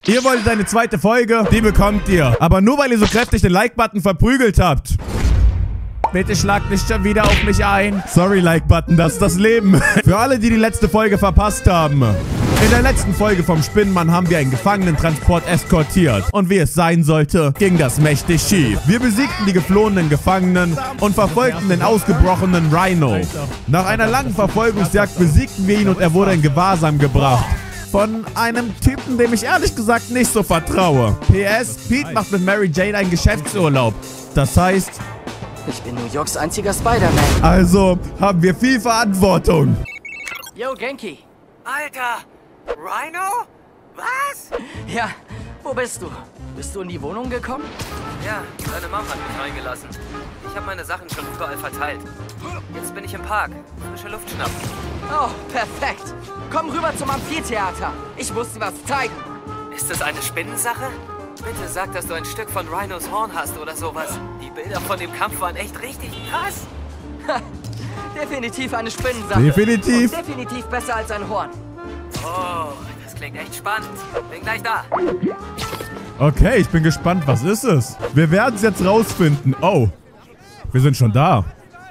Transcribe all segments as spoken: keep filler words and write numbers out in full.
Ihr wolltet eine zweite Folge, die bekommt ihr. Aber nur, weil ihr so kräftig den Like-Button verprügelt habt. Bitte schlagt nicht schon wieder auf mich ein. Sorry, Like-Button, das ist das Leben. Für alle, die die letzte Folge verpasst haben. In der letzten Folge vom Spinnenmann haben wir einen Gefangenentransport eskortiert. Und wie es sein sollte, ging das mächtig schief. Wir besiegten die geflohenen Gefangenen und verfolgten den ausgebrochenen Rhino. Nach einer langen Verfolgungsjagd besiegten wir ihn und er wurde in Gewahrsam gebracht. Von einem Typen, dem ich ehrlich gesagt nicht so vertraue. P S. Pete macht mit Mary Jane einen Geschäftsurlaub. Das heißt... Ich bin New Yorks einziger Spider-Man. Also haben wir viel Verantwortung. Yo, Genki. Alter! Rhino? Was? Ja, wo bist du? Bist du in die Wohnung gekommen? Ja, deine Mom hat mich reingelassen. Ich habe meine Sachen schon überall verteilt. Jetzt bin ich im Park. Frische Luft schnappen. Oh, perfekt. Komm rüber zum Amphitheater. Ich muss dir was zeigen. Ist das eine Spinnensache? Bitte sag, dass du ein Stück von Rhinos Horn hast oder sowas. Die Bilder von dem Kampf waren echt richtig krass. Ha, definitiv eine Spinnensache. Definitiv. Und definitiv besser als ein Horn. Oh, das klingt echt spannend. Bin gleich da. Okay, ich bin gespannt. Was ist es? Wir werden es jetzt rausfinden. Oh, wir sind schon da.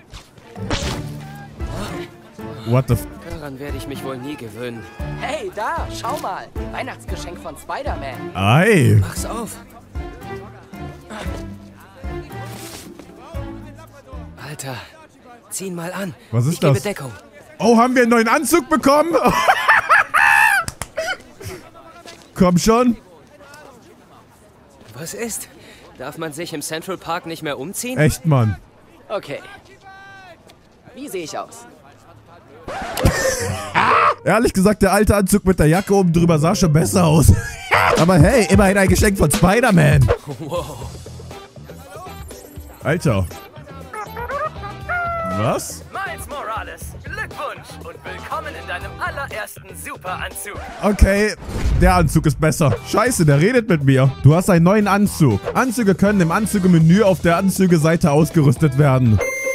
What the f... Daran werde ich mich wohl nie gewöhnen. Hey, da, schau mal. Weihnachtsgeschenk von Spider-Man. Ei. Mach's auf. Alter, zieh ihn mal an. Was ist ich gebe das? Deckung. Oh, haben wir einen neuen Anzug bekommen? Komm schon. Was ist? Darf man sich im Central Park nicht mehr umziehen? Echt, Mann. Okay. Wie sehe ich aus? Ehrlich gesagt, der alte Anzug mit der Jacke oben drüber sah schon besser aus. Aber hey, immerhin ein Geschenk von Spider-Man. Wow. Alter. Was? Miles Morales, Glückwunsch und willkommen in deinem allerersten Superanzug. Okay, der Anzug ist besser. Scheiße, der redet mit mir. Du hast einen neuen Anzug. Anzüge können im Anzügemenü auf der Anzügeseite ausgerüstet werden.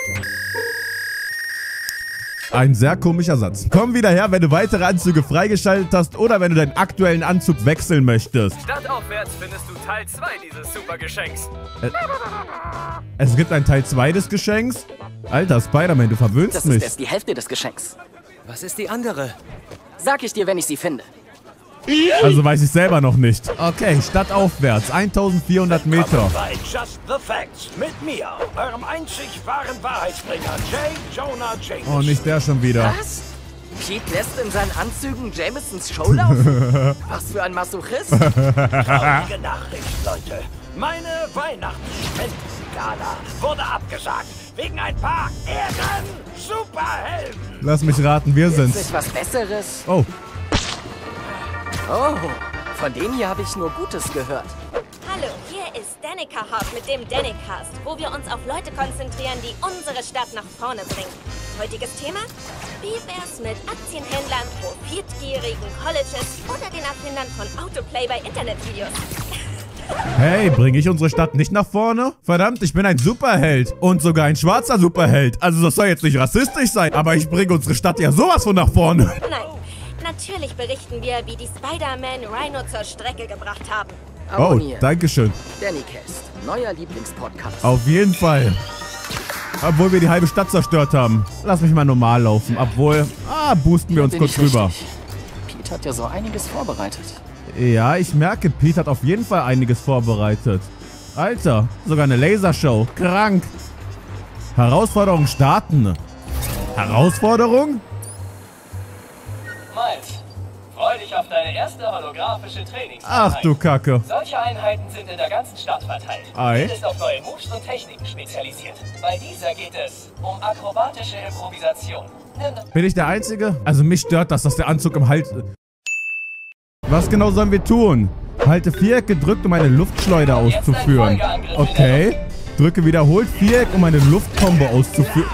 Ein sehr komischer Satz. Komm wieder her, wenn du weitere Anzüge freigeschaltet hast oder wenn du deinen aktuellen Anzug wechseln möchtest. Stadtaufwärts findest du Teil zwei dieses Supergeschenks. Äh, es gibt einen Teil zwei des Geschenks? Alter, Spider-Man, du verwöhnst Das mich. ist erst die Hälfte des Geschenks. Was ist die andere? Sag ich dir, wenn ich sie finde. Also weiß ich selber noch nicht. Okay, stadtaufwärts, eintausendvierhundert Meter. Bei Just the Facts mit mir, eurem einzig wahren Wahrheitsbringer, J. Jonah Jameson. Oh, nicht der schon wieder. Was? Pete lässt in seinen Anzügen Jamesons Show laufen? Was für ein Masochist? Traurige Nachricht, Leute. Meine Weihnachtsspendenskala wurde abgesagt. Wegen ein paar Ehren-Superhelden. Lass mich raten, wir Ist sind's. nicht was Besseres? Oh, Oh, von denen hier habe ich nur Gutes gehört. Hallo, hier ist Danica Hawk mit dem Danicast, wo wir uns auf Leute konzentrieren, die unsere Stadt nach vorne bringen. Heutiges Thema? Wie wär's mit Aktienhändlern, profitgierigen Colleges oder den Erfindern von Autoplay bei Internetvideos? hey, bringe ich unsere Stadt nicht nach vorne? Verdammt, ich bin ein Superheld. Und sogar ein schwarzer Superheld. Also das soll jetzt nicht rassistisch sein, aber ich bringe unsere Stadt ja sowas von nach vorne. Nein, natürlich berichten wir, wie die Spider-Man Rhino zur Strecke gebracht haben. Oh, Abonnieren. dankeschön. Danicast, neuer Lieblingspodcast. Auf jeden Fall. Obwohl wir die halbe Stadt zerstört haben. Lass mich mal normal laufen. Obwohl, ah, boosten wir uns Bin kurz ich rüber. richtig. Pete hat ja so einiges vorbereitet. Ja, ich merke, Pete hat auf jeden Fall einiges vorbereitet. Alter, sogar eine Lasershow. Krank. Herausforderung starten. Herausforderung? Miles, freu dich auf deine erste holographische Trainingseinheit. Ach du Kacke. Solche Einheiten sind in der ganzen Stadt verteilt. Ei. Jede ist auf neue Moves und Techniken spezialisiert. Bei dieser geht es um akrobatische Improvisation. Nimm Bin ich der Einzige? Also mich stört das, dass der Anzug im Hals... Was genau sollen wir tun? Halte Viereck gedrückt, um eine Luftschleuder auszuführen. Okay. Drücke wiederholt Viereck, um eine Luftkombo auszuführen.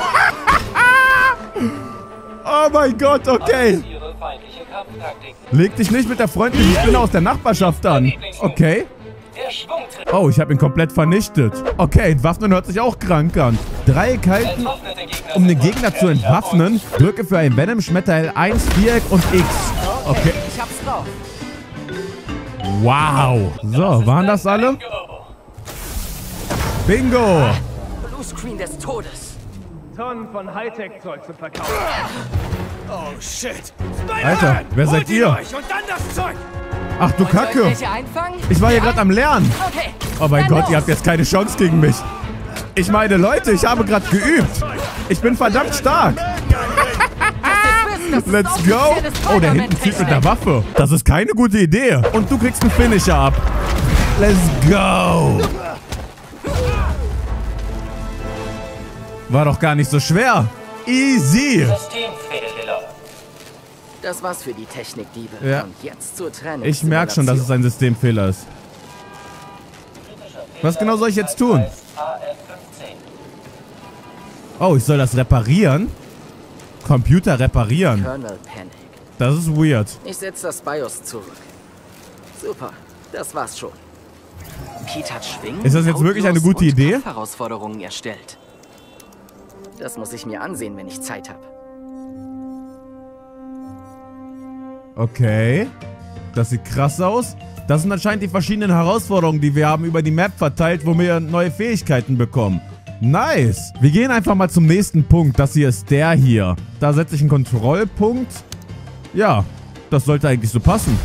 Oh mein Gott, okay. ihre feindliche Kampftaktik. Leg dich nicht mit der freundlichen Spinne aus der Nachbarschaft an. Okay. Der Schwungtritt. Oh, ich habe ihn komplett vernichtet. Okay, entwaffnen hört sich auch krank an. Dreieck halten, Entwaffnete Gegner um den sind Gegner zu gefährlicher entwaffnen. Drücke für ein Venom-Schmetterl eins, Viereck und X. Okay. Ich hab's drauf. Wow. So, waren das alle? Bingo. Bluescreen des Todes. Tonnen von Hightech-Zeug zu verkaufen. Oh, shit. Alter, wer seid ihr? Und dann das Zeug. Ach du Kacke. Welche einfangen? Ich war hier gerade am Lernen. Okay. Oh mein Dann Gott, los. ihr habt jetzt keine Chance gegen mich. Ich meine, Leute, ich habe gerade geübt. Ich bin verdammt stark. Let's go. Oh, der hinten zieht mit der Waffe. Das ist keine gute Idee. Und du kriegst einen Finisher ab. Let's go. War doch gar nicht so schwer. Easy. Systemfehler. Das war's für die Technikdiebe. Ja. Und jetzt zur Trennung. Ich merke schon, dass es ein Systemfehler ist. Was genau soll ich jetzt tun? A F fünfzehn. Oh, ich soll das reparieren? Computer reparieren. Kernel Panic. Das ist weird. Ich setze das BIOS zurück. Super, das war's schon. Pete hat Schwingen. Ist das jetzt wirklich eine gute Idee? Herausforderungen erstellt. Das muss ich mir ansehen, wenn ich Zeit habe. Okay. Das sieht krass aus. Das sind anscheinend die verschiedenen Herausforderungen, die wir haben über die Map verteilt, wo wir neue Fähigkeiten bekommen. Nice. Wir gehen einfach mal zum nächsten Punkt. Das hier ist der hier. Da setze ich einen Kontrollpunkt. Ja, das sollte eigentlich so passen.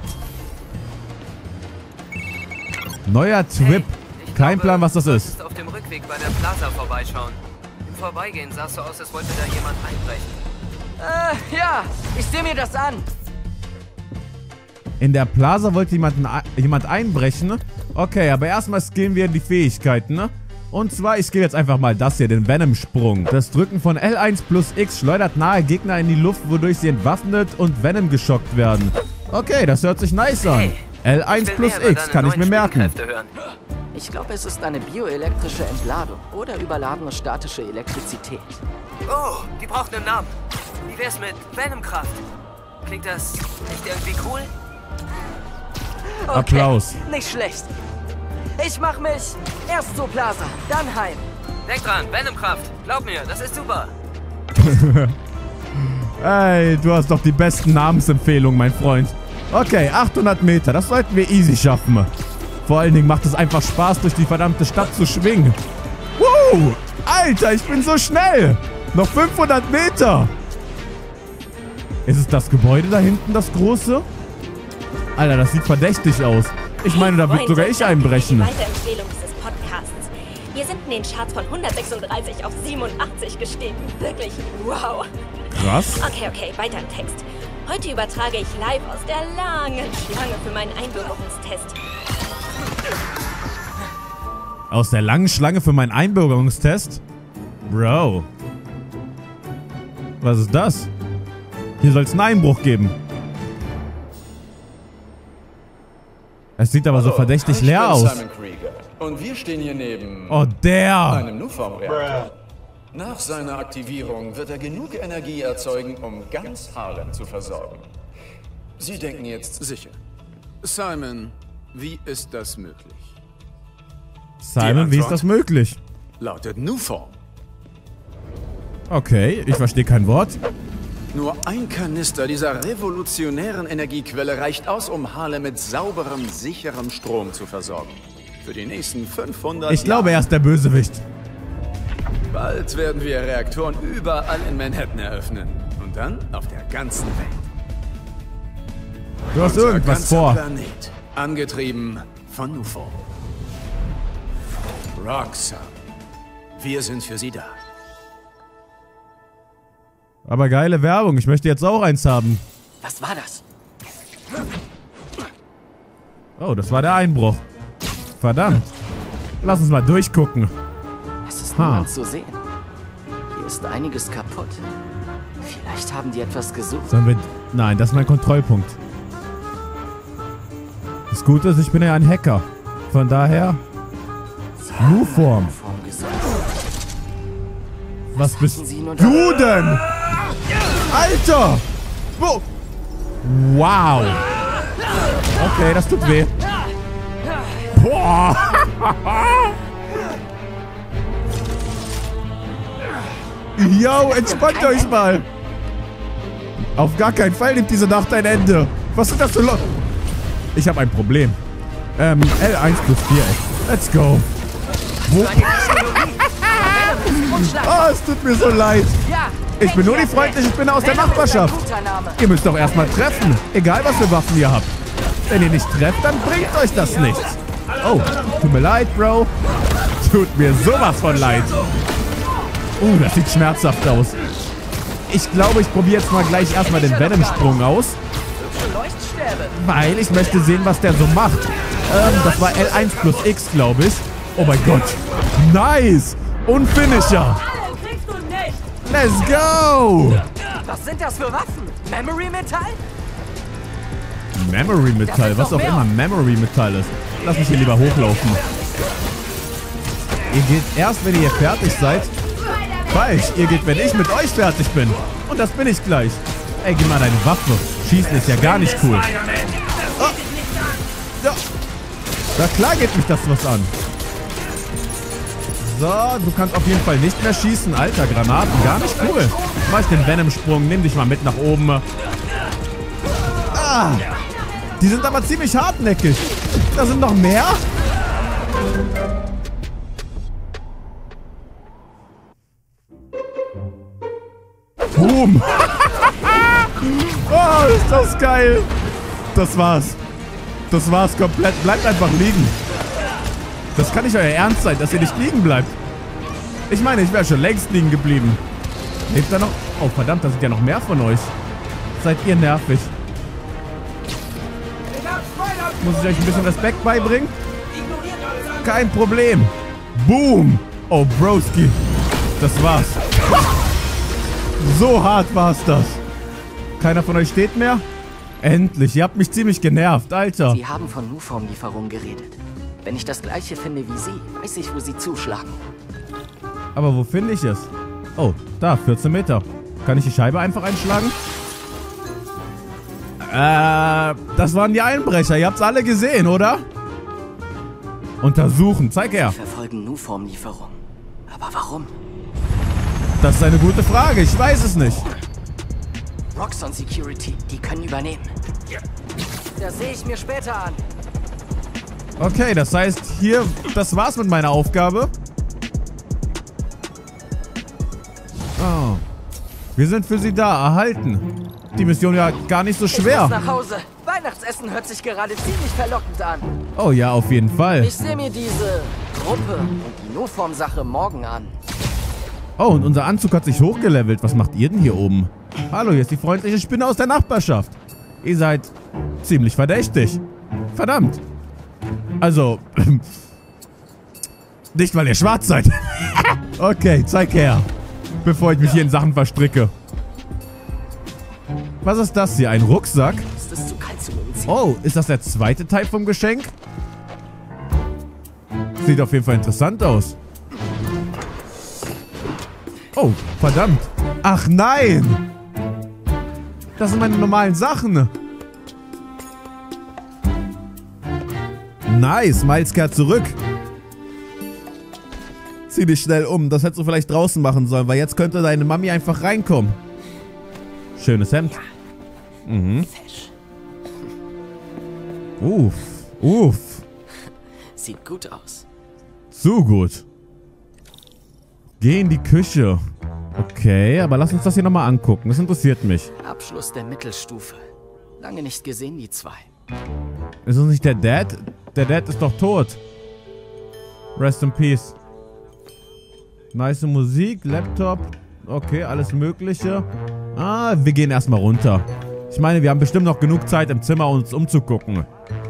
Neuer Trip. Hey, ich Kein glaube, Plan, was das du ist. solltest auf dem Rückweg bei der Plaza vorbeischauen. Im Vorbeigehen sah es so aus, als wollte da jemand einbrechen. Äh, ja, ich sehe mir das an. In der Plaza wollte jemand, jemand einbrechen. Okay, aber erstmal skillen wir die Fähigkeiten, ne? Und zwar, ich skill jetzt einfach mal das hier, den Venom-Sprung. Das Drücken von L eins plus X schleudert nahe Gegner in die Luft, wodurch sie entwaffnet und Venom geschockt werden. Okay, das hört sich nice an. Hey, L eins will plus mehr über X, deine kann ich mir neuen merken. Spielkräfte hören. Ich glaube, es ist eine bioelektrische Entladung oder überladene statische Elektrizität. Oh, die braucht einen Namen. Wie wär's mit Venomkraft? Klingt das nicht irgendwie cool? Okay, Applaus. nicht schlecht. Ich mach mich erst zur Plaza, dann heim. Denk dran, Venomkraft. Glaub mir, das ist super. Ey, du hast doch die besten Namensempfehlungen, mein Freund. Okay, achthundert Meter, das sollten wir easy schaffen. Vor allen Dingen macht es einfach Spaß, durch die verdammte Stadt zu schwingen. Wow, Alter, ich bin so schnell. Noch fünfhundert Meter. Ist es das Gebäude da hinten, das große? Alter, das sieht verdächtig aus. Ich meine, da wird sogar ich einbrechen. Die Weiterempfehlung dieses Podcasts. Wir sind in den Charts von hundertsechsunddreißig auf siebenundachtzig gestiegen. Wirklich, wow. Krass. Okay, okay, weiter im Text. Heute übertrage ich live aus der langen Schlange für meinen Einbürgerungstest. Aus der langen Schlange für meinen Einbürgerungstest? Bro. Was ist das? Hier soll es einen Einbruch geben. Es sieht aber so verdächtig ich leer bin aus. Simon Krieger. Und wir stehen hier neben Oh, der. einem Nuform-Reaktor. Nach seiner Aktivierung wird er genug Energie erzeugen, um ganz Harlem zu versorgen. Sie denken jetzt sicher. Simon, wie ist das möglich? Simon, wie ist das möglich? Lautet Nuform. Okay, ich verstehe kein Wort. Nur ein Kanister dieser revolutionären Energiequelle reicht aus, um Harlem mit sauberem, sicherem Strom zu versorgen. Für die nächsten fünfhundert Ich glaube, er Jahre. ist der Bösewicht. Bald werden wir Reaktoren überall in Manhattan eröffnen. Und dann auf der ganzen Welt. Du hast Unser irgendwas ganzer vor. Planet, angetrieben von Nuform. Roxanne, wir sind für Sie da. Aber geile Werbung. Ich möchte jetzt auch eins haben. Was war das? Oh, das war der Einbruch. Verdammt. Lass uns mal durchgucken. Es ist Ha. niemand zu sehen. Hier ist einiges kaputt. Vielleicht haben die etwas gesucht. Sollen wir... Nein, das ist mein Kontrollpunkt. Das Gute ist, ich bin ja ein Hacker. Von daher... Nuform. Form gesucht. Was bist Sie nur du denn? Alter! Wo? Wow. Okay, das tut weh. Boah. Yo, entspannt euch mal. Auf gar keinen Fall nimmt diese Nacht ein Ende. Was sind das für Leute? Ich habe ein Problem. Ähm, L eins plus vier. Let's go. Wo? Oh, es tut mir so leid. Ich bin nur die freundliche Spinne aus der Nachbarschaft. Ihr müsst doch erstmal treffen. Egal, was für Waffen ihr habt. Wenn ihr nicht trefft, dann bringt euch das nichts. Oh, tut mir leid, Bro. Tut mir sowas von leid. Uh, das sieht schmerzhaft aus. Ich glaube, ich probiere jetzt mal gleich erstmal den Venom-Sprung aus. Weil ich möchte sehen, was der so macht. Ähm, das war L eins plus X, glaube ich. Oh mein Gott. Nice. Und Finisher. Let's go. Was sind das für Waffen? Memory Metall? Memory Metall, was auch immer Memory Metall ist. Lass mich hier lieber hochlaufen. Ihr geht erst, wenn ihr hier fertig seid. Falsch, ihr geht, wenn ich mit euch fertig bin. Und das bin ich gleich. Ey, gib mal deine Waffe. Schießen ist ja gar nicht cool. Oh. Ja. Na klar geht mich das was an. So, du kannst auf jeden Fall nicht mehr schießen. Alter, Granaten, gar nicht cool. Mach ich den Venom-Sprung, nimm dich mal mit nach oben. Ah, die sind aber ziemlich hartnäckig. Da sind noch mehr? Boom. Oh, ist das geil. Das war's. Das war's komplett. Bleibt einfach liegen. Das kann nicht euer Ernst sein, dass ihr nicht liegen bleibt. Ich meine, ich wäre schon längst liegen geblieben. Lebt da noch? Oh, verdammt, da sind ja noch mehr von euch. Seid ihr nervig. Muss ich euch ein bisschen Respekt beibringen? Kein Problem. Boom. Oh, Broski. Das war's. So hart war's das. Keiner von euch steht mehr? Endlich. Ihr habt mich ziemlich genervt, Alter. Sie haben von Nuform-Lieferungen geredet. Wenn ich das gleiche finde wie Sie, weiß ich, wo Sie zuschlagen. Aber wo finde ich es? Oh, da, vierzehn Meter. Kann ich die Scheibe einfach einschlagen? Äh, das waren die Einbrecher. Ihr habt's alle gesehen, oder? Untersuchen. Zeig her. Sie verfolgen Nuform-Lieferungen. Aber warum? Das ist eine gute Frage. Ich weiß es nicht. Roxxon Security, die können übernehmen. Das sehe ich mir später an. Okay, das heißt, hier, das war's mit meiner Aufgabe. Oh. Wir sind für Sie da, erhalten. Die Mission ja gar nicht so schwer. Ich muss nach Hause. Weihnachtsessen hört sich gerade ziemlich verlockend an. Oh ja, auf jeden Fall. Ich sehe mir diese Gruppe und die Nuform-Sache morgen an. Oh, und unser Anzug hat sich hochgelevelt. Was macht ihr denn hier oben? Hallo, hier ist die freundliche Spinne aus der Nachbarschaft. Ihr seid ziemlich verdächtig. Verdammt. Also, nicht weil ihr schwarz seid. Okay, zeig her. Bevor ich mich hier in Sachen verstricke. Was ist das hier? Ein Rucksack? Ist das zu kalt zum Umziehen? Oh, ist das der zweite Teil vom Geschenk? Sieht auf jeden Fall interessant aus. Oh, verdammt. Ach nein. Das sind meine normalen Sachen. Nice, Miles kehrt zurück. Zieh dich schnell um. Das hättest du vielleicht draußen machen sollen, weil jetzt könnte deine Mami einfach reinkommen. Schönes Hemd. Mhm. Uff, uff. Sieht gut aus. Zu gut. Geh in die Küche. Okay, aber lass uns das hier nochmal angucken. Das interessiert mich. Abschluss der Mittelstufe. Lange nicht gesehen, die zwei. Ist das nicht der Dad? Der Dad ist doch tot. Rest in Peace. Nice Musik, Laptop. Okay, alles Mögliche. Ah, wir gehen erstmal runter. Ich meine, wir haben bestimmt noch genug Zeit im Zimmer, uns umzugucken.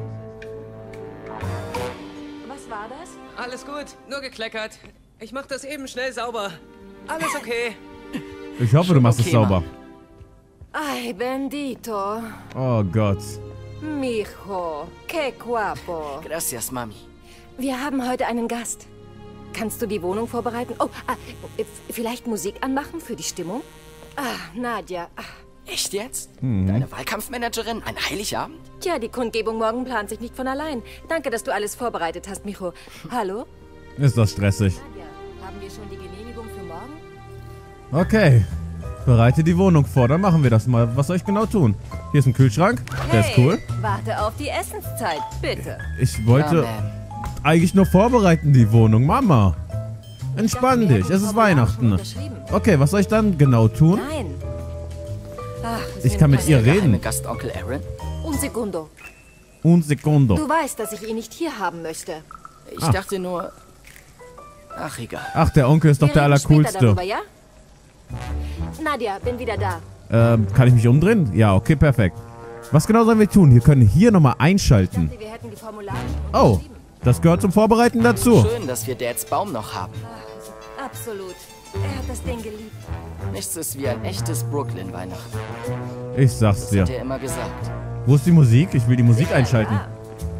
Was war das? Alles gut, nur gekleckert. Ich mach das eben schnell sauber. Alles okay. Ich hoffe, du machst es okay, sauber. Ay, bendito. Oh Gott. Mijo, que guapo. Gracias, Mami. Wir haben heute einen Gast. Kannst du die Wohnung vorbereiten? Oh, ah, vielleicht Musik anmachen für die Stimmung? Ah, Nadja. Ah. Echt jetzt? Mhm. Deine Wahlkampfmanagerin? Ein Heiligabend? Tja, die Kundgebung morgen plant sich nicht von allein. Danke, dass du alles vorbereitet hast, Mijo. Hallo? Ist das stressig. Nadja, haben wir schon die Genehmigung für morgen? Okay. Bereite die Wohnung vor, dann machen wir das mal. Was soll ich genau tun? Hier ist ein Kühlschrank, der ist cool. Warte auf die Essenszeit, bitte. Ich wollte Ja, eigentlich nur vorbereiten, die Wohnung. Mama, entspann dich, es ist Weihnachten. Okay, was soll ich dann genau tun? Nein. Ach, Ich kann mit ihr Geheime reden. Gast Onkel Aaron? Un segundo. Un segundo. Du weißt, dass ich ihn nicht hier haben möchte. Ich Ah. dachte nur... Ach, egal. Ach, der Onkel ist doch Wir der reden später Allercoolste. darüber, ja? Nadja, bin wieder da. Ähm, kann ich mich umdrehen? Ja, okay, perfekt. Was genau sollen wir tun? Wir können hier nochmal einschalten. Wir hätten die Formulare Oh, unterschrieben. das gehört zum Vorbereiten dazu. Schön, dass wir Dads Baum noch haben. Absolut. Er hat das Ding geliebt. Nichts ist wie ein echtes Brooklyn-Weihnachten. Ich sag's Das dir. hat er immer gesagt. Wo ist die Musik? Ich will die Musik einschalten. Ja.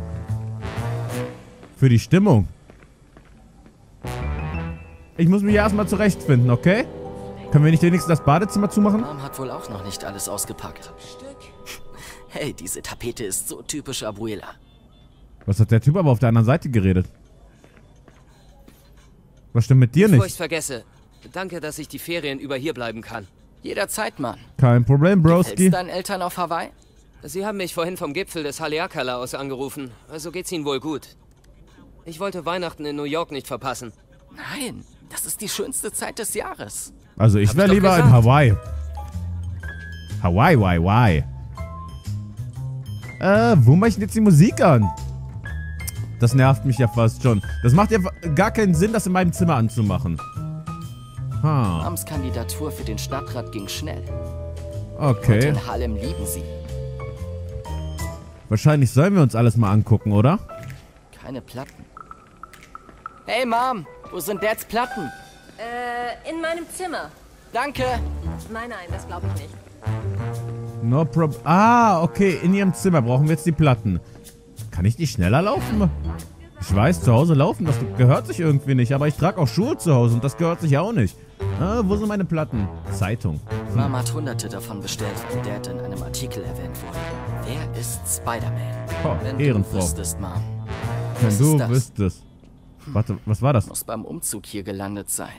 Für die Stimmung. Ich muss mich erstmal zurechtfinden, okay? Können wir nicht wenigstens das Badezimmer zumachen? Mom hat wohl auch noch nicht alles ausgepackt. Hey, diese Tapete ist so typisch Abuela. Was hat der Typ aber auf der anderen Seite geredet? Was stimmt mit dir Bevor ich's nicht? vergesse, danke, dass ich die Ferien über hier bleiben kann. Jederzeit, Mann. Kein Problem, Broski. Gefällt's deinen Eltern auf Hawaii? Sie haben mich vorhin vom Gipfel des Haleakala aus angerufen, also geht's Ihnen wohl gut. Ich wollte Weihnachten in New York nicht verpassen. Nein, das ist die schönste Zeit des Jahres. Also ich Hab wäre ich doch lieber in gesagt. Hawaii. Hawaii, why, why? Äh, wo mache ich denn jetzt die Musik an? Das nervt mich ja fast schon. Das macht ja gar keinen Sinn, das in meinem Zimmer anzumachen. Ha, Moms Kandidatur für den Stadtrat ging schnell. Und okay. in Harlem lieben sie. Wahrscheinlich sollen wir uns alles mal angucken, oder? Keine Platten. Hey, Mom, wo sind Dads Platten? Äh, in meinem Zimmer. Danke. Nein, nein, das glaube ich nicht. No problem. Ah, okay. In ihrem Zimmer brauchen wir jetzt die Platten. Kann ich die schneller laufen? Ich weiß, zu Hause laufen, das gehört sich irgendwie nicht. Aber ich trage auch Schuhe zu Hause und das gehört sich auch nicht. Ah, wo sind meine Platten? Zeitung. Mama hat hunderte davon bestellt, weil Dad in einem Artikel erwähnt wurde. Wer ist Spider-Man? Oh, Wenn Ehrenfrau. du wüsstest, Mom. Wenn Was du ist das? wüsstest. Warte, was war das? Muss beim Umzug hier gelandet sein.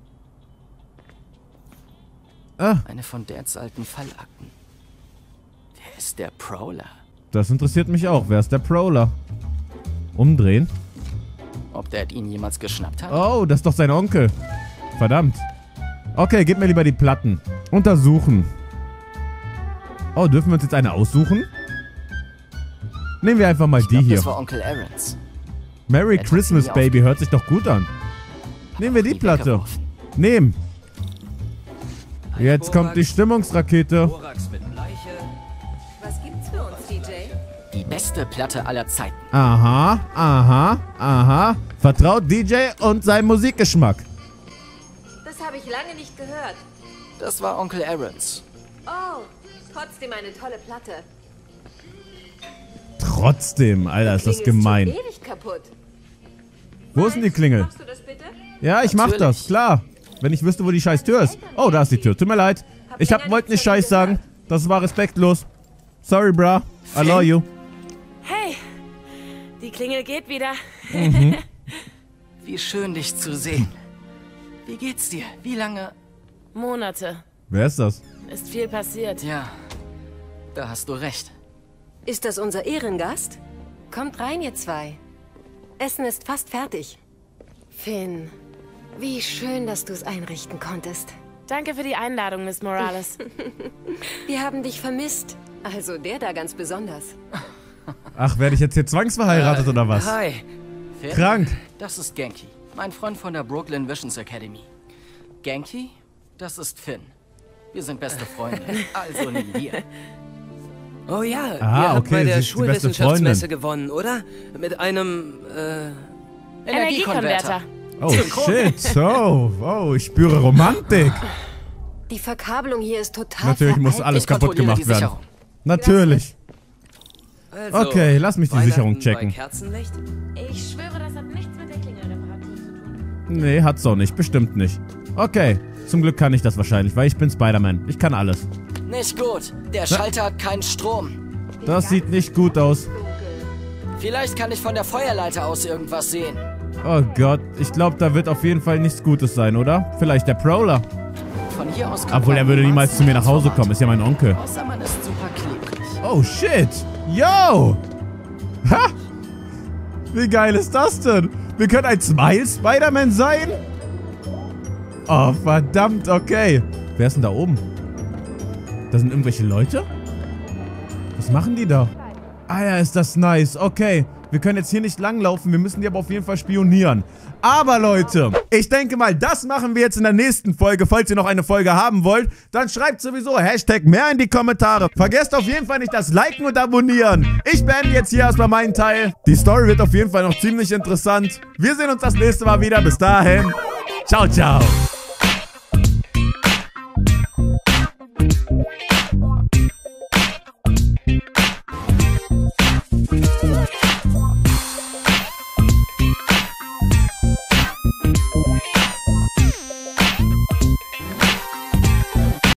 Ah, Eine von Dads alten Fallakten. Wer ist der Prowler? das interessiert mich auch. Wer ist der Prowler? Umdrehen. Ob Dad ihn jemals geschnappt hat? Oh, das ist doch sein Onkel. Verdammt. Okay, gib mir lieber die Platten. Untersuchen. Oh, dürfen wir uns jetzt eine aussuchen? Nehmen wir einfach mal Ich die glaub, hier. das war Onkel Aaron's. Merry Er hat Christmas, sie mir Baby. Hört sich doch gut an. Nehmen wir die nie Platte. weggeworfen. Nehmen. Jetzt kommt die Stimmungsrakete. Borax mit Leiche. Was gibt's für uns, D J? Die beste Platte aller Zeiten. Aha, aha, aha. Vertraut D J und seinem Musikgeschmack. Das habe ich lange nicht gehört. Das war Onkel Aaron's. Oh, trotzdem eine tolle Platte. Trotzdem, Alter, ist das Klingel gemein. schon ewig kaputt. Wo ist denn die Klingel? Machst du das bitte? Ja, ich mach Natürlich. das, klar. Wenn ich wüsste, wo die scheiß Tür ist. Oh, da ist die Tür. Tut mir leid. Ich hab, wollte nicht scheiß sagen. Das war respektlos. Sorry, bra. I love you. Hey, die Klingel geht wieder. Wie schön, dich zu sehen. Wie geht's dir? Wie lange? Monate. Wer ist das? Ist viel passiert. Ja, da hast du recht. Ist das unser Ehrengast? Kommt rein, ihr zwei. Essen ist fast fertig. Finn, wie schön, dass du es einrichten konntest. Danke für die Einladung, Miss Morales. Wir haben dich vermisst. Also der da ganz besonders. Ach, werde ich jetzt hier zwangsverheiratet oder was? Hi. Finn, Krank. Das ist Genki, mein Freund von der Brooklyn Visions Academy. Genki, das ist Finn. Wir sind beste Freunde, also nie wir. Oh ja, Ah, ihr habt okay, bei sie der ist die beste Schulwissenschaftsmesse gewonnen, oder? Mit einem, äh... Energiekonverter. Oh, shit. So. Oh, ich spüre Romantik. Die Verkabelung hier ist total Natürlich muss veraltet. alles Ich kaputt kontrolliere gemacht die werden. Sicherung. Natürlich. Also, Okay, lass mich die Weihnachten Sicherung checken. Bei Kerzenlicht? Ich schwöre, das hat nichts mit der Klingelreparatur zu tun. Nee, hat's auch nicht. Bestimmt nicht. Okay. Zum Glück kann ich das wahrscheinlich, weil ich bin Spider-Man. Ich kann alles. Nicht gut, der Schalter hat keinen Strom. Das sieht nicht gut aus. Vielleicht kann ich von der Feuerleiter aus irgendwas sehen. Oh Gott, ich glaube, da wird auf jeden Fall nichts Gutes sein, oder? Vielleicht der Prowler. Von hier aus kommt Obwohl, er würde niemals zu mir nach Hause kommen. Ist ja mein Onkel. Außer man ist super klebrig. Oh, shit. Yo. Ha. Wie geil ist das denn? Wir können ein Smile-Spider-Man sein? Oh, verdammt, okay. Wer ist denn da oben? Da sind irgendwelche Leute? Was machen die da? Ah ja, ist das nice. Okay, wir können jetzt hier nicht langlaufen. Wir müssen die aber auf jeden Fall spionieren. Aber Leute, ich denke mal, das machen wir jetzt in der nächsten Folge. Falls ihr noch eine Folge haben wollt, dann schreibt sowieso Hashtag mehr in die Kommentare. Vergesst auf jeden Fall nicht das Liken und Abonnieren. Ich beende jetzt hier erstmal meinen Teil. Die Story wird auf jeden Fall noch ziemlich interessant. Wir sehen uns das nächste Mal wieder. Bis dahin. Ciao, ciao.